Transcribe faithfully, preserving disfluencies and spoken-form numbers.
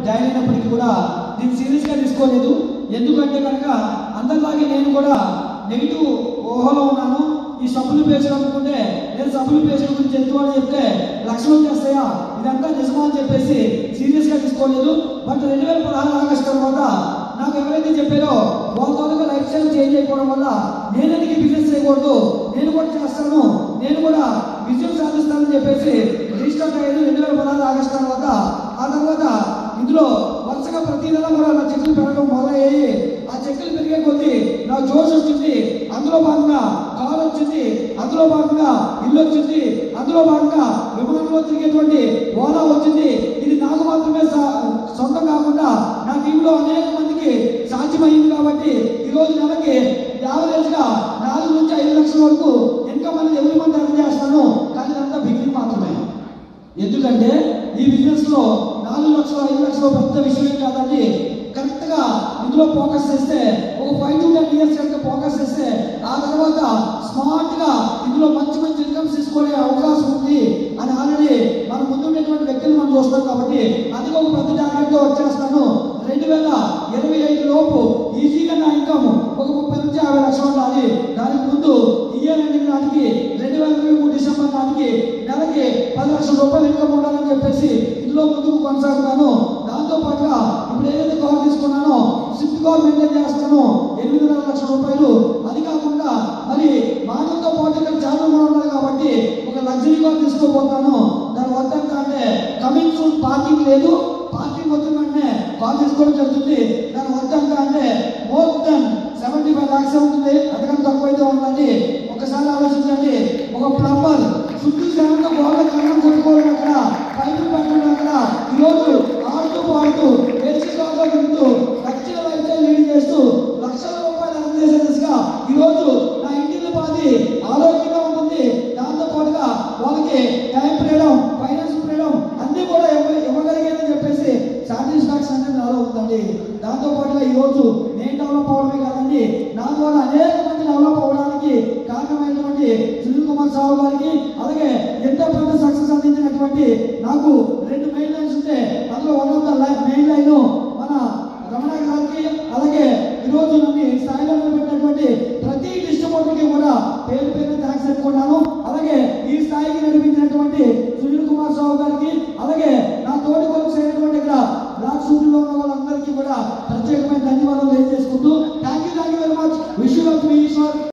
Join అయినప్పటికీ కూడా నేను సీరియస్గా తీసుకోలేదు. ఎందుకంటే కనుక అందరిలాగే నేను కూడా నెగిటివ్ ఊహలో ఉన్నాను. ఈ సబ్బులు పేజీలు అనుకుంటే నేను సబ్బులు పేజీల గురించి ఎందుకు అని చెప్తే లక్షలు వచ్చేస్తాయా, ఇదంతా నిజమా అని చెప్పేసి సీరియస్గా తీసుకోలేదు. బట్ రెండు వేల పదహారు ఆగస్టు తర్వాత నాకు ఎవరైతే చెప్పారో వాళ్ళ తాలూకా లైఫ్ స్టైల్ చేంజ్ అయిపోవడం వల్ల నేను ఎందుకు బిజినెస్ చేయకూడదు, నేను కూడా చేస్తాను, నేను కూడా విజయం సాధిస్తానని చెప్పేసి రిజిస్టర్ అయ్యేది రెండు వేల పదహారు ఆగస్టు తర్వాత. ఆ తర్వాత ఇందులో వరుసగా ప్రతి నెల కూడా నా చెక్కులు పెరగడం మొదలయ్యాయి. ఆ చెక్కులు పెరిగే కొద్దీ నా జోష్ వచ్చింది. అందులో భాగంగా కారు వచ్చింది, అందులో భాగంగా ఇల్లు వచ్చింది, అందులో భాగంగా విమానంలో తిరిగేటువంటి ఓలా వచ్చింది. ఇది నాకు మాత్రమే సొంతం కాకుండా నా టీంలో అనేక మందికి సాధ్యమైంది. కాబట్టి ఈరోజు నెలకి యావరేజ్ గా నాలుగు నుంచి ఐదు లక్షల వరకు ఇన్కమ్ అనేది ఎవరి మంది అర్థం చేస్తాను. కానీ ఇదంతా బిగినింగ్ మాత్రమే. ఎందుకంటే ఈ బిజినెస్ లో నాలుగు లక్షలు ఐదు లక్షలు పెద్ద విషయం కాదండి. కరెక్ట్ గా ఇందులో ఫోకస్ చేస్తే ఒక ఫైవ్ టు టెన్ ఇయర్స్ కనుక ఫోకస్ చేస్తే ఆ తర్వాత స్మార్ట్ గా ఇందులో మంచి మంచి ఇన్కమ్స్ తీసుకునే అవకాశం ఉంది అని ఆల్రెడీ మన ముందున్నటువంటి వ్యక్తులు మనం చూస్తాం. కాబట్టి అది ఒక పెద్ద టార్గెట్ తో వచ్చేస్తాను. రెండు వేల ఇరవై ఐదు లోపు ఈజీగా నా ఇన్కమ్ ఒక ముప్పై నుంచి యాభై లక్షలు ఉండాలి. దానికి ముందు ఇయర్ ఎండింగ్ నాటికి రెండు వేల ఇరవై మూడు డిసెంబర్ నాటికి నెలకి పది లక్షల రూపాయలు ఇన్కమ్ ఉండాలని చెప్పేసి ఇందులో ముందుకు కొనసాగుతాను. దాంతో పాటుగా ఇప్పుడు ఏదైతే కార్ తీసుకున్నానో స్విఫ్ట్ కార్ మెయింటైన్ చేస్తాను, ఎనిమిదిన్నర లక్షల రూపాయలు. అది కాకుండా మరి మాటలతో పాటు ఇక్కడ చాలా కూడా ఉండాలి కాబట్టి ఒక లగ్జరీ కార్ తీసుకోబోతాను. దాని వద్దంత అంటే కమింగ్ సూన్ పార్కింగ్ లేదు, పార్కింగ్ వచ్చిందంటే కార్ తీసుకోవడం జరుగుతుంది. దాని వద్దంత అంటే more than seventy five lakhs ఉంటుంది, అంతకంటే తక్కువైతే ఉందండి. ఒకసారి ఆలోచించండి. ఒక ప్లంబర్ చుట్టూ జనంతో గోడ కన్నం కొట్టుకోవడం అక్కడ పైపులు పెట్టడం అక్కడ ఈరోజు ఆడుతూ పాడుతూ ఏసీ కార్లో తిరుగుతూ లక్షల లైఫ్ స్టైల్ లీడ్ చేస్తూ లక్షల రూపాయలు అర్థం చేసే దిశగా ఈరోజు నా ఇంటిని పాది ఆరోగ్యంగా ఉంటుంది. దాంతో పాటుగా వాళ్ళకి టైం ఫ్రీడమ్, ఫైనాన్స్ ఫ్రీడమ్ అన్ని కూడా ఇవ్వగలిగేదని చెప్పేసి సాటిస్ఫాక్షన్ అనేది నాలో ఉందండి. దాంతో పాటుగా ఈరోజు నేను డెవలప్ అవడమే కాదండి, నా ద్వారా అనేక మంది డెవలప్ అవడానికి కారణమైనటువంటి సునీల్ కుమార్ సాహు గారికి, అలాగే ఎంతో పెద్ద సక్సెస్ అందించినటువంటి నాకు రెండు మెయిన్ లైన్స్ ఉంటే అందులో one of the main line మన రమణ గారికి, అలాగే ఈరోజు నన్ను స్థాయిలో నిలబెట్టినటువంటి ప్రతి డిస్ట్రిబ్యూటర్కి కూడా పేరు పేరు థ్యాంక్స్ చెప్పుకున్నాను. అలాగే ఈ స్థాయికి నడిపించినటువంటి సునీల్ కుమార్ సాహు గారికి, అలాగే నా తోటి కొరకు చేయనటువంటి ఇక్కడ బ్లాక్ షూట్లో ఉన్న వాళ్ళందరికీ కూడా ప్రత్యేకమైన ధన్యవాదాలు తెలియజేసుకుంటూ thank you thank you very much. Wish you love me Eshwar.